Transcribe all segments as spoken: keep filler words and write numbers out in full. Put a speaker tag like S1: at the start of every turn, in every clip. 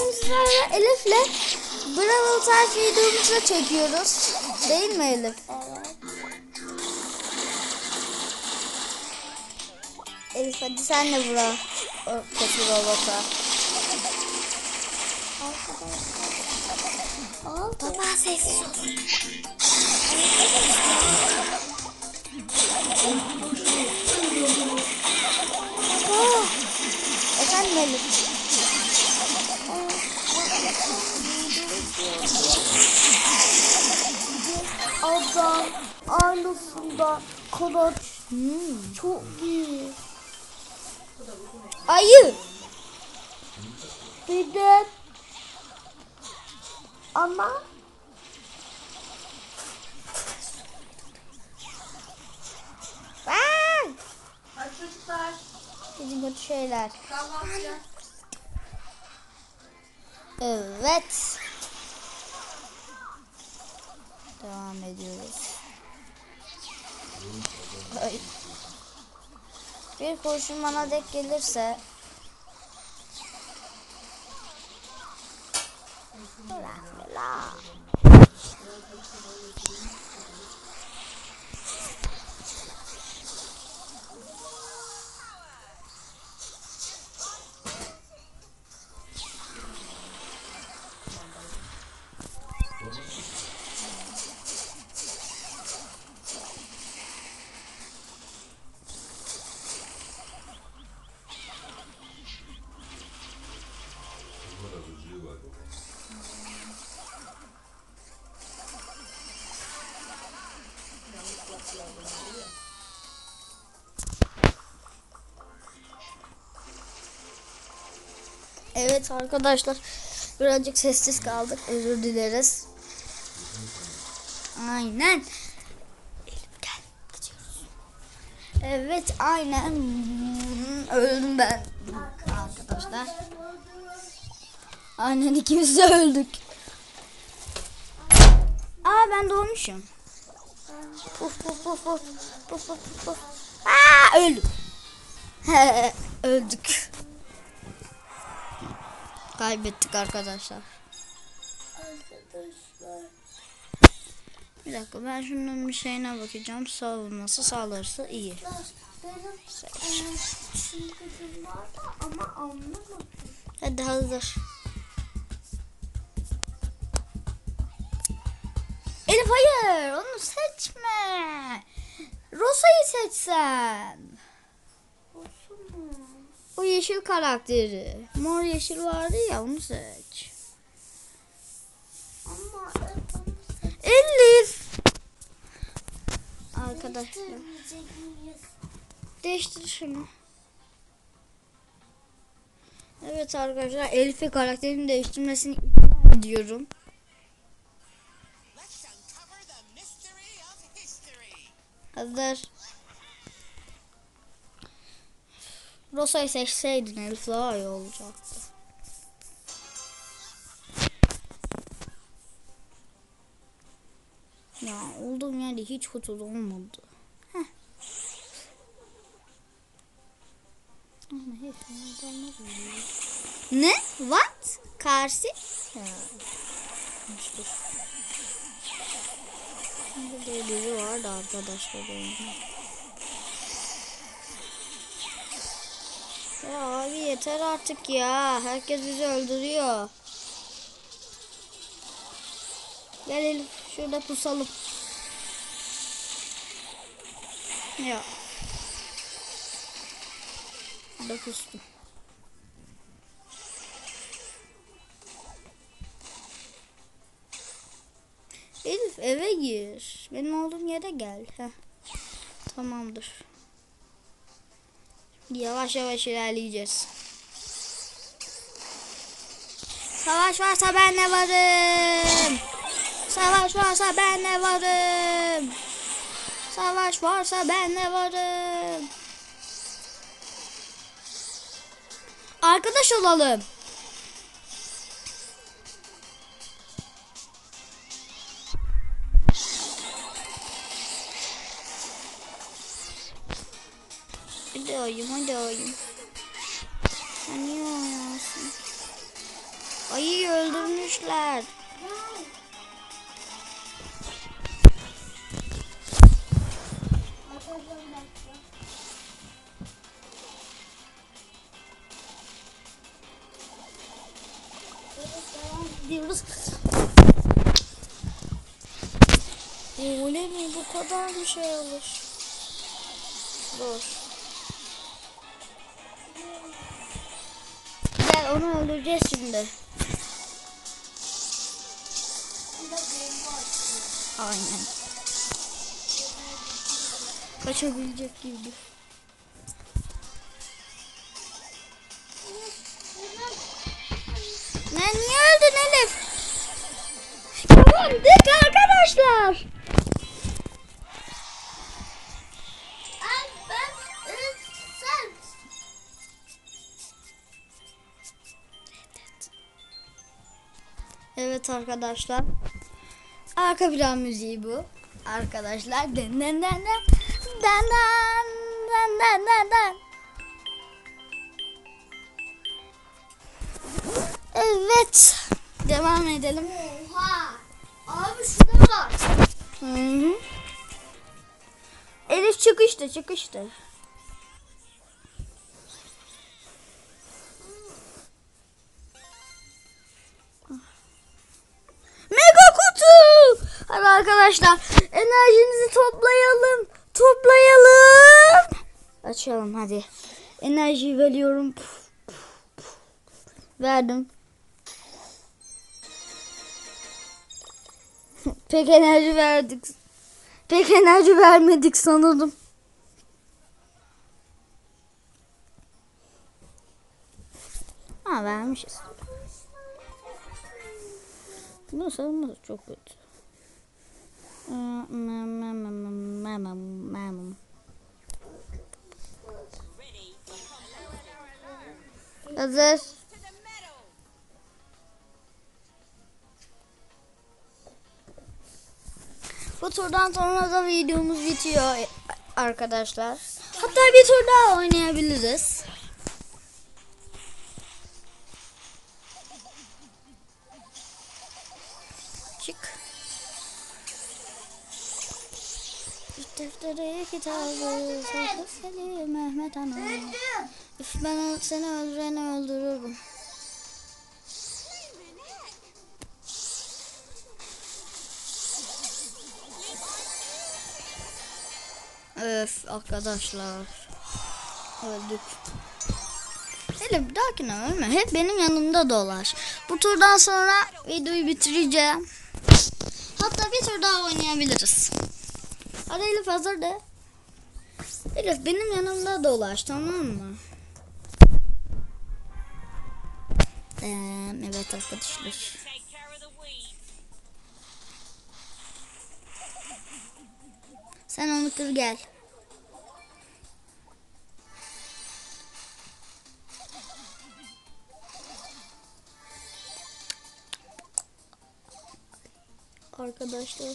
S1: bugün sizlerle Elif'le Brawl Stars videomuzu da çekiyoruz. Değil mi Elif?
S2: Evet.
S1: Elif hadi sen de bura. O kötü robota. Baba sessiz ol. Baba. Efendim Elif.
S2: Adam aynısında kılıç
S1: Hmm.
S2: çok iyi.
S1: Ayı.
S2: Bir de ama
S1: Vay.
S3: Hadi çocuklar.
S1: Bizim kötü şeyler.
S3: Kahvaltıya.
S1: Evet. Devam ediyoruz. Ay. Bir kurşun bana denk gelirse evet arkadaşlar, birazcık sessiz kaldık, özür dileriz. Aynen. Elif gel, gidiyoruz. Evet aynen. Öldüm ben arkadaşlar. Aynen ikimiz de öldük. Aa ben doğmuşum. Puf puf puf puf puf puf puf. Aa öldüm. Öldük. Kaybettik arkadaşlar.
S2: arkadaşlar
S1: Bir dakika, ben şunun bir şeyine bakacağım. Savunması saldırısı iyi.
S2: benim sıkıntım vardı ama anlamadım.
S1: Hadi hazır. Elif hayır, onu seçme. Rosa'yı seçsen.
S2: Olsun mu?
S1: O yeşil karakteri. Mor yeşil vardı ya, onu seç.
S2: Ama hep
S1: Elif. Arkadaşlar
S2: değiştirmeyecek miyiz?
S1: değiştir şunu. Evet arkadaşlar, Elif'e karakterini değiştirmesini ikna ediyorum. Hazır. Rosa'yı seçseydin Elif daha iyi olacaktı. Ya olduğum yerde hiç kötü olmadı. Heh. Ama hep adamlar oluyor. Ne? What? Karşı? Ya. İşte. Burada biri vardı arkadaşlar oyunda. Ya abi yeter artık ya. Herkes bizi öldürüyor. Gel Elif, şurada pusalım. Ya. Burada pustum. Elif eve gir. Benim olduğum yere gel. Heh. Tamamdır. Yavaş yavaş ilerleyeceğiz. Savaş varsa ben de varım. Savaş varsa ben de varım. Savaş varsa ben de varım. Arkadaş olalım. Hadi oyun, hadi oyun. Sen niye oynuyorsun? Ayıyı öldürmüşler. Diyoruz. Öyle mi? Bu kadar mı şey olur? Dur. Gel onu öldüreceğiz şimdi. Aynen. Kaçabilecek gibi. Ne niye öldün Elif? Tamam dik arkadaşlar.
S2: Ay ben sen.
S1: Evet arkadaşlar. Arka plan müziği bu. Arkadaşlar. Den den den den. Den den den den den. Evet. Devam edelim.
S2: Oha. Abi şurada var.
S1: Hı hı. Elif çıkıştı çıkıştı. Mega kutu. Hadi arkadaşlar enerjimizi toplayalım. Toplayalım. Açalım hadi. Enerjiyi veriyorum. Verdim. Pek enerji verdik. Pek enerji vermedik sanırım. Ha vermişiz. Bu savunması çok kötü. Hazır. Bu turdan sonra da videomuz bitiyor arkadaşlar. Hatta bir tur daha oynayabiliriz. Çık. Defteri kitabı Seli Mehmet Hanım. Üf, ben seni öldüreni öldürürüm. Öf arkadaşlar. Öldük. Elif bir dahakine ölme. Hep benim yanımda dolaş. Bu turdan sonra videoyu bitireceğim. Hatta bir tur daha oynayabiliriz. Hadi Elif hazır de. Elif benim yanımda dolaş, tamam mı? Ee, evet arkadaşlar. Sen onu kır gel. Arkadaşlar.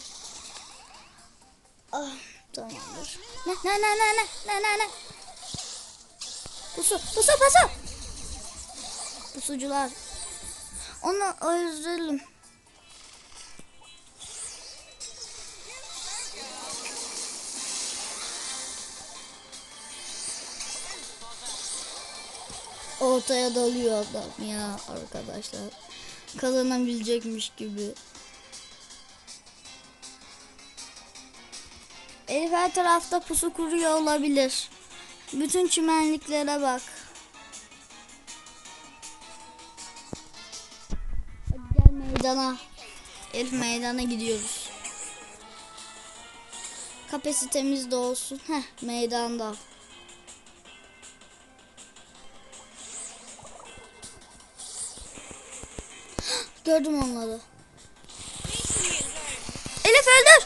S1: Ah, tamamdır. Ne ne ne ne ne ne ne ne. Pusu pusu pusu. Pusucular. Onu öldürelim. Ortaya dalıyor adam ya arkadaşlar. Kazanabilecekmiş gibi. Elif her tarafta pusu kuruyor olabilir. Bütün çimenliklere bak. Hadi gel meydana. Elif meydana gidiyoruz. Kapasitemiz de olsun. Heh, meydanda. Gördüm onları. Elif öldür.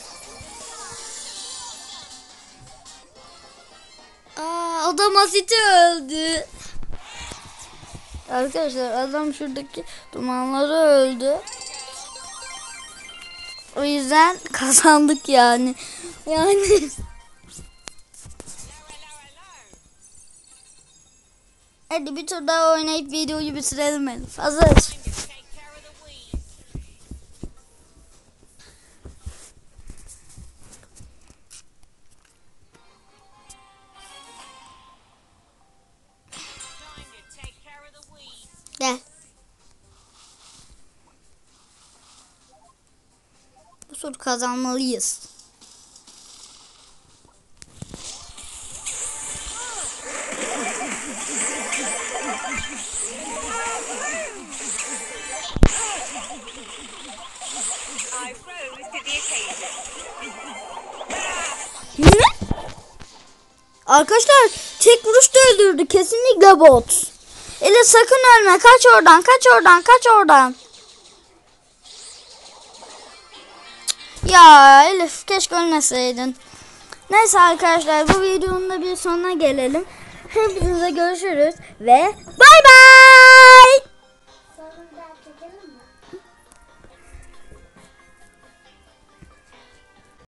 S1: Aa, adam Asit'i öldü. Arkadaşlar adam şuradaki dumanları öldü. O yüzden kazandık yani. Yani. Hadi bir tur daha oynayıp videoyu bitirelim Elif. Hazır. tur kazanmalıyız. Ne? Arkadaşlar tek vuruşta öldürdü. Kesinlikle bot. Elif sakın ölme. Kaç oradan. Kaç oradan. Kaç oradan. Ya Elif keşke ölmeseydin. Neyse arkadaşlar bu videonun da bir sonuna gelelim. Hepinize görüşürüz ve bay bay.
S2: Sonra bir daha çekelim mi?